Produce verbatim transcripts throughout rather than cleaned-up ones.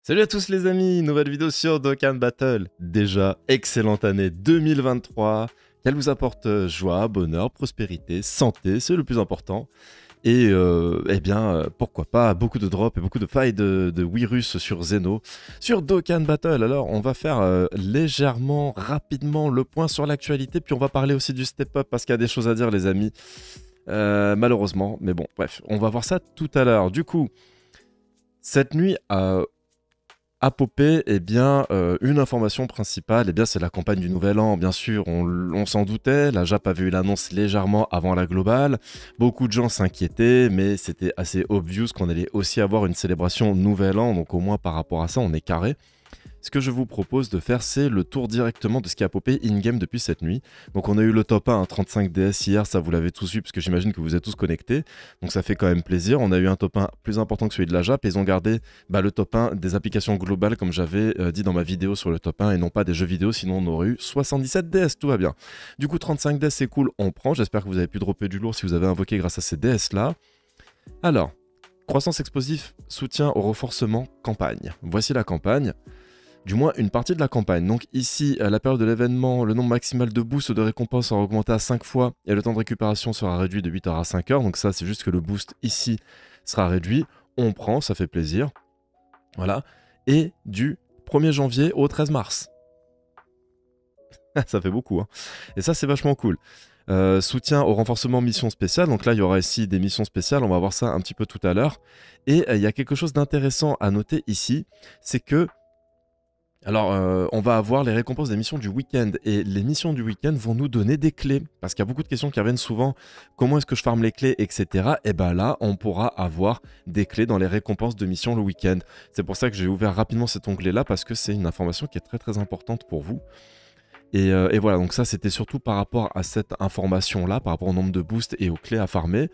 Salut à tous les amis, nouvelle vidéo sur Dokkan Battle. Déjà, excellente année deux mille vingt-trois, qu'elle vous apporte euh, joie, bonheur, prospérité, santé, c'est le plus important. Et euh, eh bien, euh, pourquoi pas, beaucoup de drops et beaucoup de failles de, de virus sur Zeno, sur Dokkan Battle. Alors, on va faire euh, légèrement, rapidement le point sur l'actualité, puis on va parler aussi du step-up parce qu'il y a des choses à dire les amis, euh, malheureusement. Mais bon, bref, on va voir ça tout à l'heure. Du coup, cette nuit... Euh, a popé, eh bien, euh, une information principale, eh bien, c'est la campagne du Nouvel An. Bien sûr, on, on s'en doutait. La Jap avait eu l'annonce légèrement avant la globale. Beaucoup de gens s'inquiétaient, mais c'était assez obvious qu'on allait aussi avoir une célébration Nouvel An. Donc, au moins, par rapport à ça, on est carré. Ce que je vous propose de faire, c'est le tour directement de ce qui a popé in-game depuis cette nuit. Donc on a eu le top un, un trente-cinq D S hier, ça vous l'avez tous vu, parce que j'imagine que vous êtes tous connectés. Donc ça fait quand même plaisir. On a eu un top un plus important que celui de la Jap, et ils ont gardé bah, le top un des applications globales, comme j'avais euh, dit dans ma vidéo sur le top un, et non pas des jeux vidéo, sinon on aurait eu soixante-dix-sept D S, tout va bien. Du coup, trente-cinq D S, c'est cool, on prend. J'espère que vous avez pu dropper du lourd si vous avez invoqué grâce à ces D S-là. Alors, croissance explosif, soutien au renforcement, campagne. Voici la campagne. Du moins une partie de la campagne. Donc ici, à la période de l'événement, le nombre maximal de boosts de récompenses sera augmenté à cinq fois et le temps de récupération sera réduit de huit heures à cinq heures. Donc ça, c'est juste que le boost ici sera réduit. On prend, ça fait plaisir. Voilà. Et du premier janvier au treize mars. Ça fait beaucoup, hein. Et ça, c'est vachement cool. Euh, soutien au renforcement mission spéciale. Donc là, il y aura ici des missions spéciales. On va voir ça un petit peu tout à l'heure. Et euh, il y a quelque chose d'intéressant à noter ici. C'est que Alors, euh, on va avoir les récompenses des missions du week-end. Et les missions du week-end vont nous donner des clés. Parce qu'il y a beaucoup de questions qui reviennent souvent. Comment est-ce que je farme les clés, et cetera. Et bien là, on pourra avoir des clés dans les récompenses de missions le week-end. C'est pour ça que j'ai ouvert rapidement cet onglet-là. Parce que c'est une information qui est très très importante pour vous. Et, euh, et voilà, donc ça, c'était surtout par rapport à cette information-là. Par rapport au nombre de boosts et aux clés à farmer.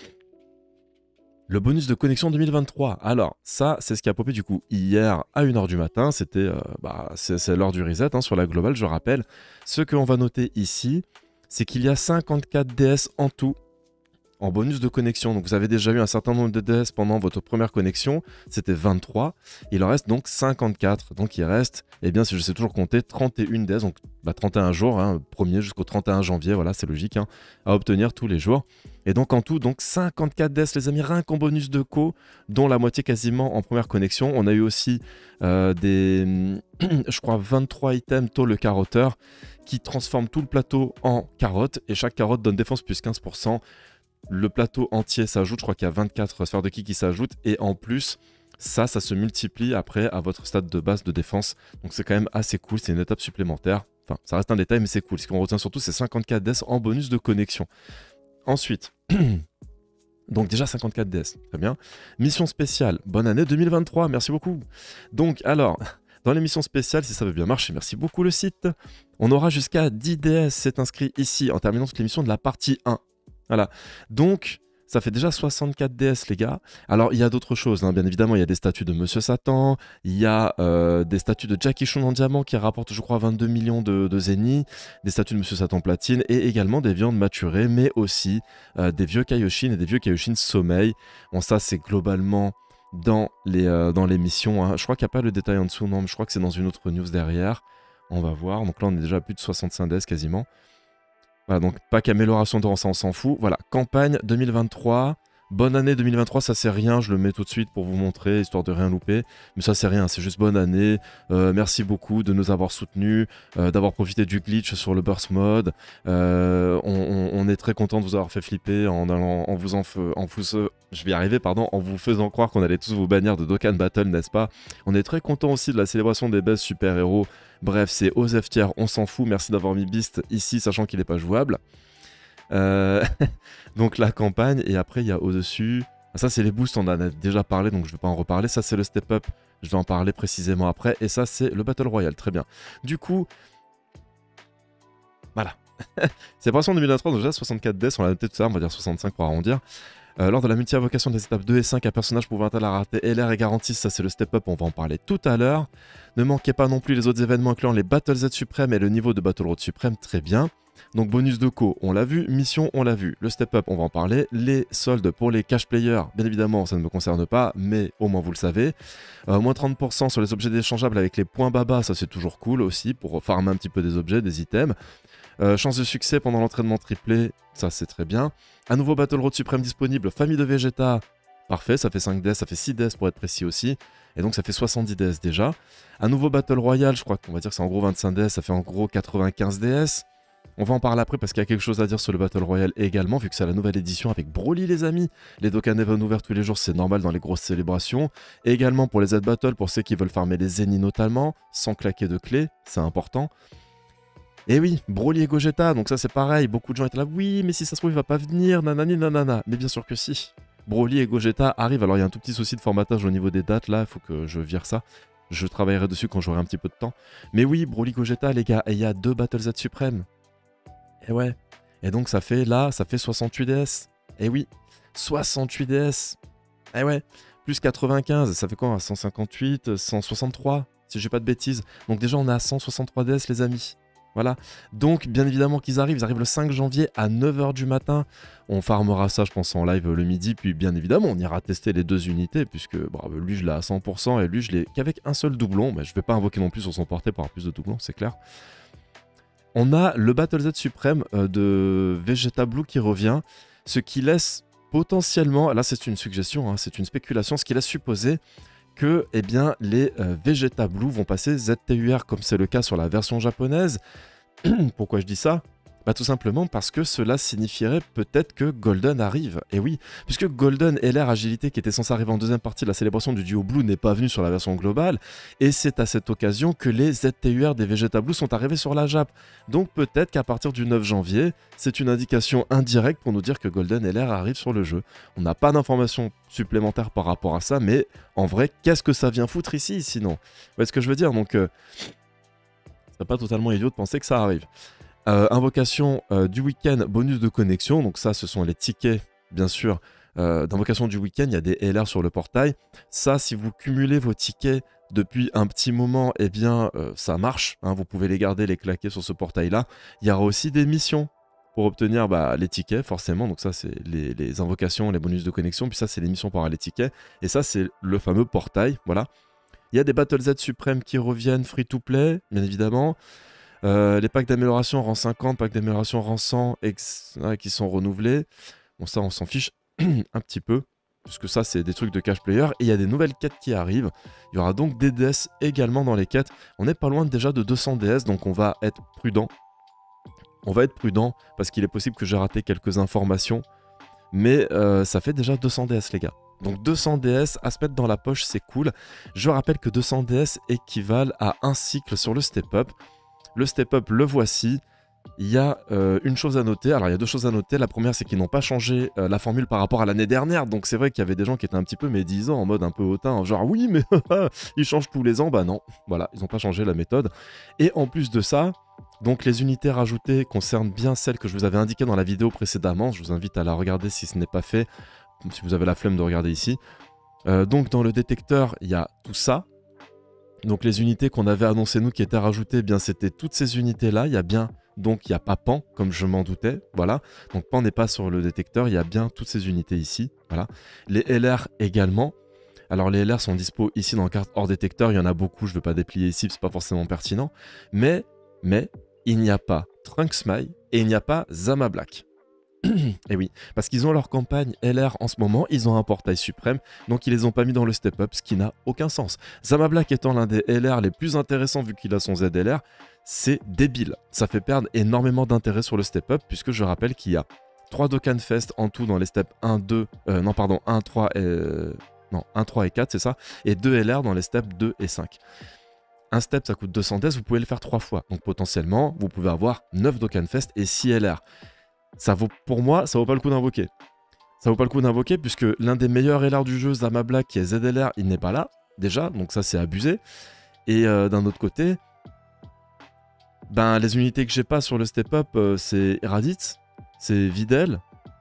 Le bonus de connexion deux mille vingt-trois. Alors, ça, c'est ce qui a popé du coup hier à une heure du matin. C'était euh, bah, c'est l'heure du reset hein, sur la globale, je rappelle. Ce qu'on va noter ici, c'est qu'il y a cinquante-quatre D S en tout en bonus de connexion. Donc, vous avez déjà eu un certain nombre de D S pendant votre première connexion. C'était vingt-trois. Il en reste donc cinquante-quatre. Donc, il reste, eh bien, si je sais toujours compter, trente et un D S. Donc, bah, trente et un jours, hein, premier jusqu'au trente et un janvier. Voilà, c'est logique, hein, à obtenir tous les jours. Et donc en tout, donc cinquante-quatre D S les amis, rien qu'en bonus de co, dont la moitié quasiment en première connexion. On a eu aussi euh, des, je crois, vingt-trois items tôt le carotteur qui transforment tout le plateau en carotte. Et chaque carotte donne défense plus quinze pour cent. Le plateau entier s'ajoute, je crois qu'il y a vingt-quatre sphères de ki qui s'ajoutent. Et en plus, ça, ça se multiplie après à votre stade de base de défense. Donc c'est quand même assez cool, c'est une étape supplémentaire. Enfin, ça reste un détail, mais c'est cool. Ce qu'on retient surtout, c'est cinquante-quatre D S en bonus de connexion. Ensuite, donc déjà cinquante-quatre D S, très bien. Mission spéciale, bonne année deux mille vingt-trois, merci beaucoup. Donc alors, dans les missions spéciales, si ça veut bien marcher, merci beaucoup le site. On aura jusqu'à dix D S, c'est inscrit ici, en terminant toutes les missions de la partie un. Voilà, donc ça fait déjà soixante-quatre D S les gars. Alors il y a d'autres choses, hein. Bien évidemment il y a des statues de Monsieur Satan, il y a euh, des statues de Jackie Chun en diamant qui rapportent je crois vingt-deux millions de, de zénith, des statues de Monsieur Satan platine et également des viandes maturées, mais aussi euh, des vieux Kaioshin et des vieux Kaioshin sommeil. Bon ça c'est globalement dans les, euh, dans les missions, hein. Je crois qu'il n'y a pas le détail en dessous, non mais je crois que c'est dans une autre news derrière. On va voir, donc là on est déjà à plus de soixante-cinq D S quasiment. Voilà, donc pack amélioration de rang, ça on s'en fout. Voilà, campagne deux mille vingt-trois. Bonne année deux mille vingt-trois, ça c'est rien, je le mets tout de suite pour vous montrer, histoire de rien louper. Mais ça c'est rien, c'est juste bonne année. Euh, merci beaucoup de nous avoir soutenus, euh, d'avoir profité du glitch sur le burst mode. Euh, on, on, on est très content de vous avoir fait flipper en, allant, en vous en, en vous, je vais y arriver, pardon, en vous faisant croire qu'on allait tous vous bannir de Dokkan Battle, n'est-ce pas? On est très content aussi de la célébration des best super-héros. Bref, c'est O Z F tier, on s'en fout. Merci d'avoir mis Beast ici, sachant qu'il n'est pas jouable. Euh... donc la campagne, et après il y a au-dessus... Ça c'est les boosts, on en a déjà parlé, donc je ne vais pas en reparler. Ça c'est le step-up, je vais en parler précisément après. Et ça c'est le Battle Royale, très bien. Du coup... Voilà. C'est pour ça en deux mille vingt-trois, donc déjà soixante-quatre D S, on l'a noté tout ça, on va dire soixante-cinq pour arrondir. Euh, lors de la multi-invocation des étapes deux et cinq, un personnage pouvant atteindre la rareté L R est garanti, ça c'est le step-up, on va en parler tout à l'heure. Ne manquez pas non plus les autres événements incluant les Battle Z suprêmes et le niveau de Battle Road suprême, très bien. Donc bonus de co, on l'a vu, mission, on l'a vu, le step up, on va en parler, les soldes pour les cash players, bien évidemment, ça ne me concerne pas, mais au moins vous le savez. Euh, moins trente pour cent sur les objets déchangeables avec les points baba, ça c'est toujours cool aussi, pour farmer un petit peu des objets, des items. Euh, chance de succès pendant l'entraînement triplé, ça c'est très bien. Un nouveau Battle Road suprême disponible, famille de Vegeta, parfait, ça fait cinq D S, ça fait six D S pour être précis aussi. Et donc ça fait soixante-dix D S déjà. Un nouveau Battle Royale, je crois qu'on va dire que c'est en gros vingt-cinq D S, ça fait en gros quatre-vingt-quinze D S. On va en parler après parce qu'il y a quelque chose à dire sur le Battle Royale également, vu que c'est la nouvelle édition avec Broly les amis. Les Dokkan Even ouverts tous les jours, c'est normal dans les grosses célébrations. Et également pour les Z-Battle, pour ceux qui veulent farmer les Zeni notamment, sans claquer de clés, c'est important. Et oui, Broly et Gogeta, donc ça c'est pareil, beaucoup de gens étaient là, oui mais si ça se trouve il va pas venir, nanani nanana, mais bien sûr que si. Broly et Gogeta arrivent, alors il y a un tout petit souci de formatage au niveau des dates là, il faut que je vire ça. Je travaillerai dessus quand j'aurai un petit peu de temps. Mais oui, Broly Gogeta les gars, et il y a deux Battle Z suprêmes. Et ouais. Et donc ça fait là, ça fait soixante-huit D S. Et oui, soixante-huit D S. Et ouais. Plus quatre-vingt-quinze, ça fait quoi? cent cinquante-huit, cent soixante-trois, si j'ai pas de bêtises. Donc déjà on est à cent soixante-trois D S les amis. Voilà. Donc bien évidemment qu'ils arrivent, ils arrivent le cinq janvier à neuf heures du matin. On farmera ça je pense en live le midi. Puis bien évidemment on ira tester les deux unités. Puisque bah, lui je l'ai à cent pour cent et lui je l'ai qu'avec un seul doublon. Mais je vais pas invoquer non plus sur son portée pour avoir plus de doublons, c'est clair. On a le Battle Z suprême euh, de Vegeta Blue qui revient, ce qui laisse potentiellement, là c'est une suggestion, hein, c'est une spéculation, ce qui laisse supposer que eh bien, les euh, Vegeta Blue vont passer Z T U R comme c'est le cas sur la version japonaise. Pourquoi je dis ça? Bah tout simplement parce que cela signifierait peut-être que Golden arrive. Et oui, puisque Golden et l'air agilité qui était censé arriver en deuxième partie de la célébration du duo Blue n'est pas venu sur la version globale, et c'est à cette occasion que les Z T U R des Vegeta Blue sont arrivés sur la Jap. Donc peut-être qu'à partir du neuf janvier, c'est une indication indirecte pour nous dire que Golden et l'air arrivent sur le jeu. On n'a pas d'informations supplémentaires par rapport à ça, mais en vrai, qu'est-ce que ça vient foutre ici sinon? Vous voyez ce que je veux dire? Donc, euh, c'est pas totalement idiot de penser que ça arrive. Euh, invocation euh, du week-end, bonus de connexion. Donc ça, ce sont les tickets, bien sûr, euh, d'invocation du week-end. Il y a des L R sur le portail. Ça, si vous cumulez vos tickets depuis un petit moment, eh bien, euh, ça marche. Hein, vous pouvez les garder, les claquer sur ce portail-là. Il y aura aussi des missions pour obtenir bah, les tickets, forcément. Donc ça, c'est les, les invocations, les bonus de connexion. Puis ça, c'est les missions pour avoir les tickets. Et ça, c'est le fameux portail. Voilà. Il y a des Battle Z suprêmes qui reviennent free-to-play, bien évidemment. Euh, les packs d'amélioration rang cinquante, packs d'amélioration rang cent ex, hein, qui sont renouvelés. Bon, ça, on s'en fiche un petit peu, puisque ça, c'est des trucs de cash player. Et il y a des nouvelles quêtes qui arrivent. Il y aura donc des D S également dans les quêtes. On n'est pas loin déjà de deux cents D S, donc on va être prudent. On va être prudent, parce qu'il est possible que j'ai raté quelques informations. Mais euh, ça fait déjà deux cents D S, les gars. Donc deux cents D S à se mettre dans la poche, c'est cool. Je rappelle que deux cents D S équivalent à un cycle sur le step-up. Le step-up, le voici. Il y a euh, une chose à noter. Alors, il y a deux choses à noter. La première, c'est qu'ils n'ont pas changé euh, la formule par rapport à l'année dernière. Donc, c'est vrai qu'il y avait des gens qui étaient un petit peu médisants, en mode un peu hautain. Genre, oui, mais ils changent tous les ans. Bah non, voilà, ils n'ont pas changé la méthode. Et en plus de ça, donc les unités rajoutées concernent bien celles que je vous avais indiquées dans la vidéo précédemment. Je vous invite à la regarder si ce n'est pas fait, si vous avez la flemme de regarder ici. Euh, donc, dans le détecteur, il y a tout ça. Donc les unités qu'on avait annoncées nous qui étaient rajoutées, eh bien c'était toutes ces unités là. Il y a bien, donc il n'y a pas Pan comme je m'en doutais, voilà. Donc Pan n'est pas sur le détecteur, il y a bien toutes ces unités ici, voilà. Les L R également. Alors les L R sont dispo ici dans la carte hors détecteur, il y en a beaucoup, je ne vais pas déplier ici, c'est pas forcément pertinent. Mais, mais, il n'y a pas Trunks Smile et il n'y a pas Zama Black. Et oui, parce qu'ils ont leur campagne L R en ce moment, ils ont un portail suprême, donc ils les ont pas mis dans le step-up, ce qui n'a aucun sens. Zama Black étant l'un des L R les plus intéressants vu qu'il a son Z L R, c'est débile. Ça fait perdre énormément d'intérêt sur le step-up, puisque je rappelle qu'il y a trois Dokkan Fest en tout dans les steps un, deux, euh, non pardon, un, trois et... non, un, trois et quatre, c'est ça, et deux L R dans les steps deux et cinq. Un step, ça coûte deux cents D S, vous pouvez le faire trois fois, donc potentiellement, vous pouvez avoir neuf Dokkan Fest et six L R. Ça vaut, pour moi, ça vaut pas le coup d'invoquer. Ça vaut pas le coup d'invoquer puisque l'un des meilleurs L R du jeu, Zama Black, qui est Z L R, il n'est pas là, déjà, donc ça c'est abusé. Et euh, d'un autre côté, ben les unités que j'ai pas sur le step-up, euh, c'est Raditz, c'est Videl,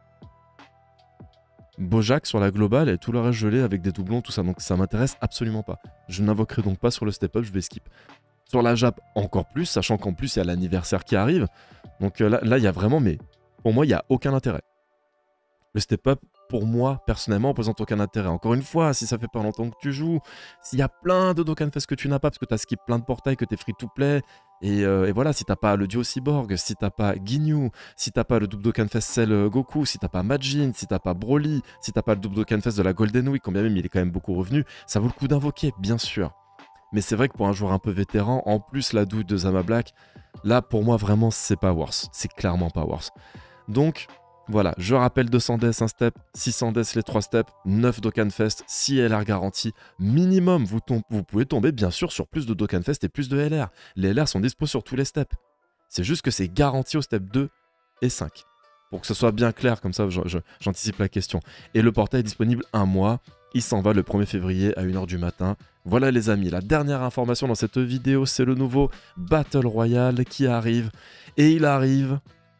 Bojack sur la globale et tout le reste je l'ai avec des doublons, tout ça, donc ça m'intéresse absolument pas. Je n'invoquerai donc pas sur le step-up, je vais skip. Sur la Jap, encore plus, sachant qu'en plus il y a l'anniversaire qui arrive. Donc euh, là, là, il y a vraiment, mais pour moi, il n'y a aucun intérêt. Le step-up, pour moi, personnellement, ne présente aucun intérêt. Encore une fois, si ça fait pas longtemps que tu joues, s'il y a plein de Dokkanfest que tu n'as pas, parce que tu as skip plein de portails, que tu es free-to-play, et, euh, et voilà, si t'as pas le duo Cyborg, si t'as pas Ginyu, si t'as pas le double Dokkanfest Cell euh, Goku, si t'as pas Majin, si t'as pas Broly, si t'as pas le double Dokkanfest de la Golden Week, combien même il est quand même beaucoup revenu, ça vaut le coup d'invoquer, bien sûr. Mais c'est vrai que pour un joueur un peu vétéran, en plus la douille de Zama Black, là pour moi vraiment c'est pas worse, c'est clairement pas worse. Donc voilà, je rappelle deux cents deaths un step, six cents deaths les trois steps, neuf Dokkanfest, six L R garantis, minimum, vous, vous pouvez tomber bien sûr sur plus de Dokkanfest et plus de L R. Les L R sont dispo sur tous les steps. C'est juste que c'est garanti au step deux et cinq. Pour que ce soit bien clair, comme ça j'anticipe la question. Et le portail est disponible un mois, il s'en va le premier février à une heure du matin. Voilà les amis, la dernière information dans cette vidéo, c'est le nouveau Battle Royale qui arrive. Et il arrive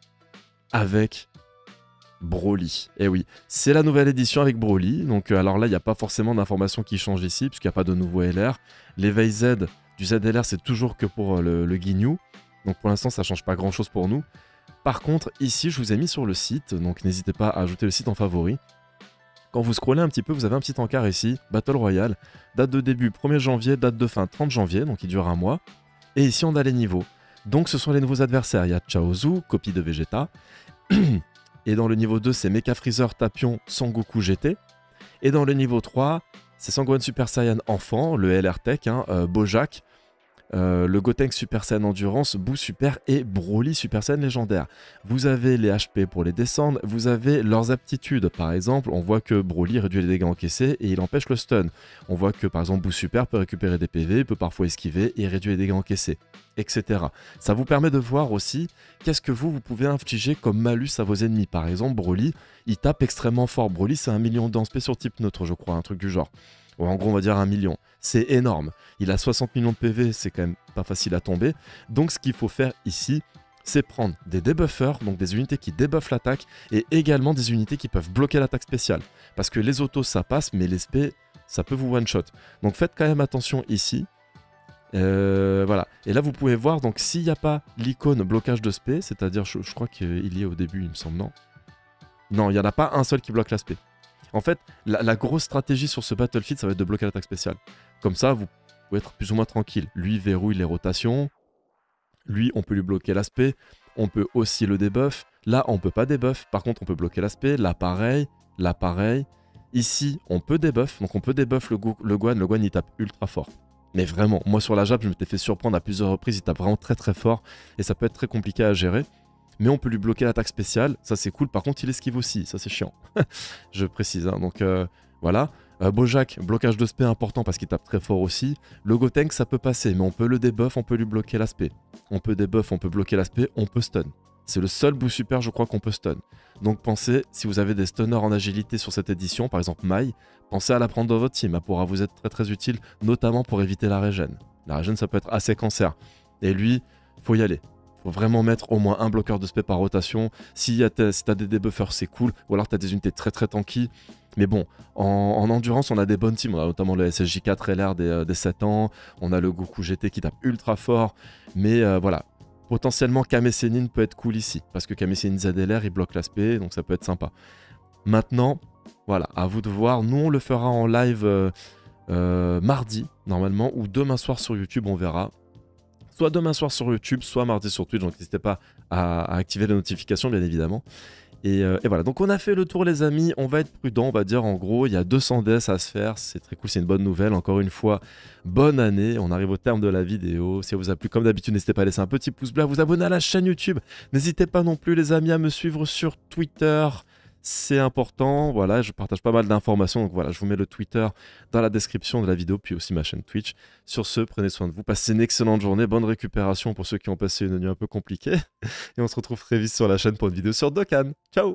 avec Broly. Et oui, c'est la nouvelle édition avec Broly. Donc euh, alors là, il n'y a pas forcément d'informations qui changent ici, puisqu'il n'y a pas de nouveau L R. L'éveil Z du Z L R, c'est toujours que pour euh, le, le Ginyu. Donc pour l'instant, ça ne change pas grand-chose pour nous. Par contre, ici, je vous ai mis sur le site, donc n'hésitez pas à ajouter le site en favori. Quand vous scrollez un petit peu, vous avez un petit encart ici, Battle Royale, date de début premier janvier, date de fin trente janvier, donc il dure un mois. Et ici, on a les niveaux. Donc ce sont les nouveaux adversaires. Il y a Chaozu, copie de Vegeta. Et dans le niveau deux, c'est Mecha Freezer, Tapion, Sangoku G T. Et dans le niveau trois, c'est Sangohan Super Saiyan Enfant, le L R Tech, hein, euh, Bojack, euh, le Gotenks Super Saiyan Endurance, Boo Super et Broly Super Saiyan Légendaire. Vous avez les H P pour les descendre, vous avez leurs aptitudes. Par exemple, on voit que Broly réduit les dégâts encaissés et il empêche le stun. On voit que par exemple Boo Super peut récupérer des P V, peut parfois esquiver et réduire les dégâts encaissés, et cetera. Ça vous permet de voir aussi qu'est-ce que vous, vous pouvez infliger comme malus à vos ennemis. Par exemple, Broly, il tape extrêmement fort. Broly, c'est un million d'A P sur type neutre, je crois, un truc du genre. Ou en gros, on va dire un million. C'est énorme. Il a soixante millions de P V, c'est quand même pas facile à tomber. Donc, ce qu'il faut faire ici, c'est prendre des debuffers, donc des unités qui debuffent l'attaque, et également des unités qui peuvent bloquer l'attaque spéciale. Parce que les autos, ça passe, mais les spé, ça peut vous one-shot. Donc, faites quand même attention ici. Euh, voilà. Et là, vous pouvez voir, donc s'il n'y a pas l'icône blocage de spé, c'est-à-dire, je, je crois qu'il y est au début, il me semble, non Non, il n'y en a pas un seul qui bloque la spé. En fait, la, la grosse stratégie sur ce Battlefield, ça va être de bloquer l'attaque spéciale. Comme ça, vous pouvez être plus ou moins tranquille. Lui verrouille les rotations. Lui, on peut lui bloquer l'aspect. On peut aussi le debuff. Là, on peut pas debuff. Par contre, on peut bloquer l'aspect. Là, pareil. Là, pareil. Ici, on peut debuff. Donc, on peut debuff le, le Guan. Le Guan, il tape ultra fort. Mais vraiment, moi, sur la Jap, je m'étais fait surprendre à plusieurs reprises. Il tape vraiment très, très fort. Et ça peut être très compliqué à gérer. Mais on peut lui bloquer l'attaque spéciale, ça c'est cool. Par contre, il esquive aussi, ça c'est chiant. Je précise, hein. Donc euh, voilà. Euh, Bojack, blocage de spé important parce qu'il tape très fort aussi. Le Gotenks, ça peut passer, mais on peut le debuff, on peut lui bloquer l'aspect. On peut debuff, on peut bloquer l'aspect, on peut stun. C'est le seul Boo Super, je crois, qu'on peut stun. Donc pensez, si vous avez des stunners en agilité sur cette édition, par exemple Mai, pensez à la prendre dans votre team. Elle pourra vous être très très utile, notamment pour éviter la régène. La régène, ça peut être assez cancer. Et lui, faut y aller. Faut vraiment mettre au moins un bloqueur de spé par rotation. Si, si t'as des debuffers, c'est cool. Ou alors t'as des unités très très tanky. Mais bon, en, en endurance, on a des bonnes teams. On a notamment le S S J quatre L R des, euh, des sept ans. On a le Goku G T qui tape ultra fort. Mais euh, voilà, potentiellement Kame Sennin peut être cool ici. Parce que Kame Sennin Z L R, il bloque l'aspect. Donc ça peut être sympa. Maintenant, voilà, à vous de voir. Nous, on le fera en live euh, euh, mardi, normalement. Ou demain soir sur YouTube, on verra. Soit demain soir sur YouTube, soit mardi sur Twitch. Donc n'hésitez pas à, à activer les notifications, bien évidemment. Et, euh, et voilà, donc on a fait le tour les amis, on va être prudent, on va dire en gros, il y a deux cents deaths à se faire, c'est très cool, c'est une bonne nouvelle, encore une fois, bonne année, on arrive au terme de la vidéo, si elle vous a plu comme d'habitude, n'hésitez pas à laisser un petit pouce bleu, à vous abonner à la chaîne YouTube, n'hésitez pas non plus les amis à me suivre sur Twitter, c'est important, voilà, je partage pas mal d'informations, donc voilà, je vous mets le Twitter dans la description de la vidéo, puis aussi ma chaîne Twitch. Sur ce, prenez soin de vous, passez une excellente journée, bonne récupération pour ceux qui ont passé une nuit un peu compliquée, et on se retrouve très vite sur la chaîne pour une vidéo sur Dokkan. Ciao!